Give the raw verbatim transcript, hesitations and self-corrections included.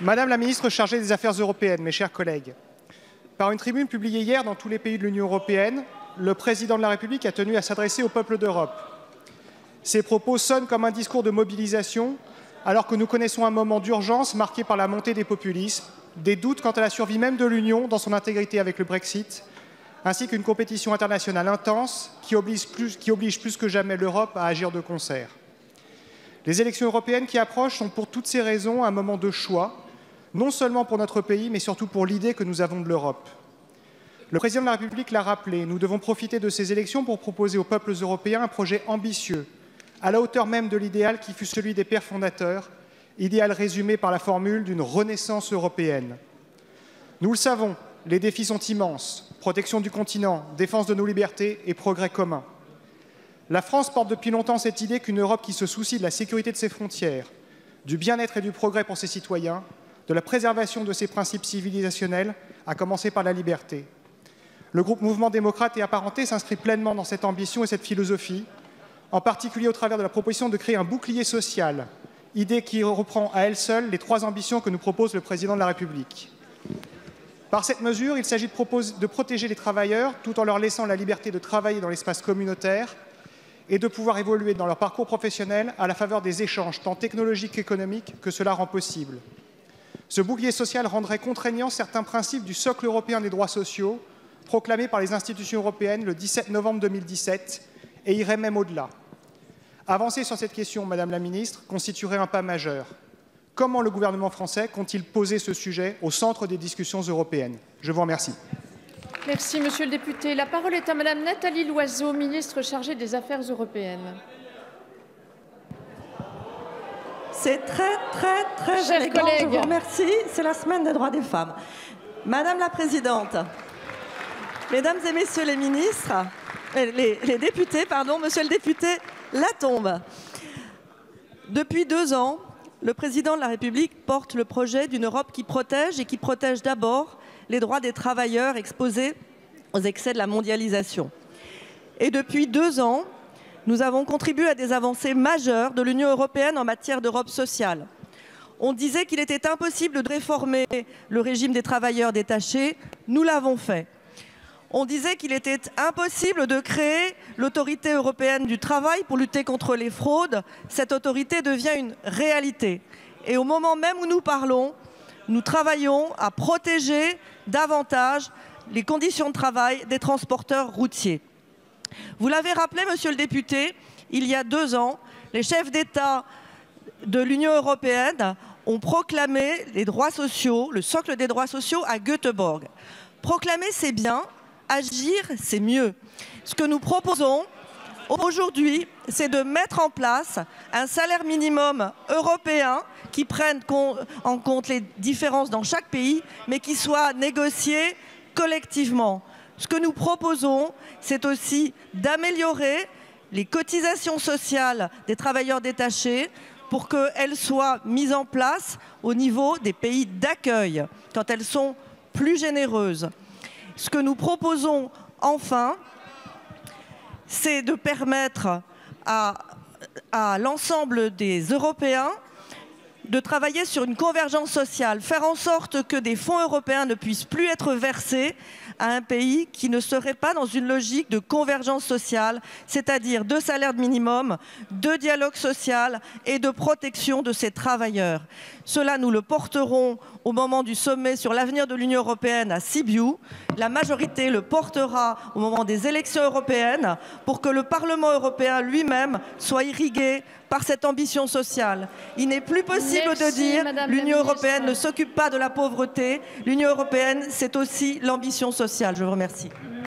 Madame la ministre chargée des Affaires européennes, mes chers collègues, par une tribune publiée hier dans tous les pays de l'Union européenne, le président de la République a tenu à s'adresser au peuple d'Europe. Ces propos sonnent comme un discours de mobilisation, alors que nous connaissons un moment d'urgence marqué par la montée des populismes, des doutes quant à la survie même de l'Union dans son intégrité avec le Brexit, ainsi qu'une compétition internationale intense qui oblige plus, qui oblige plus que jamais l'Europe à agir de concert. Les élections européennes qui approchent sont pour toutes ces raisons un moment de choix, non seulement pour notre pays, mais surtout pour l'idée que nous avons de l'Europe. Le président de la République l'a rappelé, nous devons profiter de ces élections pour proposer aux peuples européens un projet ambitieux, à la hauteur même de l'idéal qui fut celui des pères fondateurs, idéal résumé par la formule d'une renaissance européenne. Nous le savons, les défis sont immenses, protection du continent, défense de nos libertés et progrès communs. La France porte depuis longtemps cette idée qu'une Europe qui se soucie de la sécurité de ses frontières, du bien-être et du progrès pour ses citoyens, de la préservation de ses principes civilisationnels, à commencer par la liberté. Le groupe Mouvement démocrate et apparenté s'inscrit pleinement dans cette ambition et cette philosophie, en particulier au travers de la proposition de créer un bouclier social, idée qui reprend à elle seule les trois ambitions que nous propose le président de la République. Par cette mesure, il s'agit de, de protéger les travailleurs tout en leur laissant la liberté de travailler dans l'espace communautaire et de pouvoir évoluer dans leur parcours professionnel à la faveur des échanges tant technologiques qu'économiques que cela rend possible. Ce bouclier social rendrait contraignants certains principes du socle européen des droits sociaux, proclamé par les institutions européennes le dix-sept novembre deux mille dix-sept, et irait même au-delà. Avancer sur cette question, Madame la Ministre, constituerait un pas majeur. Comment le gouvernement français compte-t-il poser ce sujet au centre des discussions européennes? Je vous remercie. Merci, Monsieur le député. La parole est à Madame Nathalie Loiseau, ministre chargée des Affaires européennes. C'est très, très, très Chers élégant. collègues. Je vous remercie. C'est la semaine des droits des femmes. Madame la Présidente, Mesdames et Messieurs les ministres, les, les députés, pardon, Monsieur le député Latombe. Depuis deux ans, le président de la République porte le projet d'une Europe qui protège et qui protège d'abord les droits des travailleurs exposés aux excès de la mondialisation. Et depuis deux ans, nous avons contribué à des avancées majeures de l'Union européenne en matière d'Europe sociale. On disait qu'il était impossible de réformer le régime des travailleurs détachés. Nous l'avons fait. On disait qu'il était impossible de créer l'autorité européenne du travail pour lutter contre les fraudes. Cette autorité devient une réalité. Et au moment même où nous parlons, nous travaillons à protéger davantage les conditions de travail des transporteurs routiers. Vous l'avez rappelé, Monsieur le député, il y a deux ans, les chefs d'État de l'Union européenne ont proclamé les droits sociaux, le socle des droits sociaux à Göteborg. Proclamer, c'est bien, agir, c'est mieux. Ce que nous proposons aujourd'hui, c'est de mettre en place un salaire minimum européen qui prenne en compte les différences dans chaque pays, mais qui soit négocié collectivement. Ce que nous proposons, c'est aussi d'améliorer les cotisations sociales des travailleurs détachés pour qu'elles soient mises en place au niveau des pays d'accueil, quand elles sont plus généreuses. Ce que nous proposons enfin, c'est de permettre à, à l'ensemble des Européens de travailler sur une convergence sociale, faire en sorte que des fonds européens ne puissent plus être versés à un pays qui ne serait pas dans une logique de convergence sociale, c'est-à-dire de salaire minimum, de dialogue social et de protection de ses travailleurs. Cela, nous le porterons au moment du sommet sur l'avenir de l'Union européenne à Sibiu. La majorité le portera au moment des élections européennes pour que le Parlement européen lui-même soit irrigué par cette ambition sociale. Il n'est plus possible Merci, de dire l'Union européenne ne s'occupe pas de la pauvreté. L'Union européenne, c'est aussi l'ambition sociale. Je vous remercie.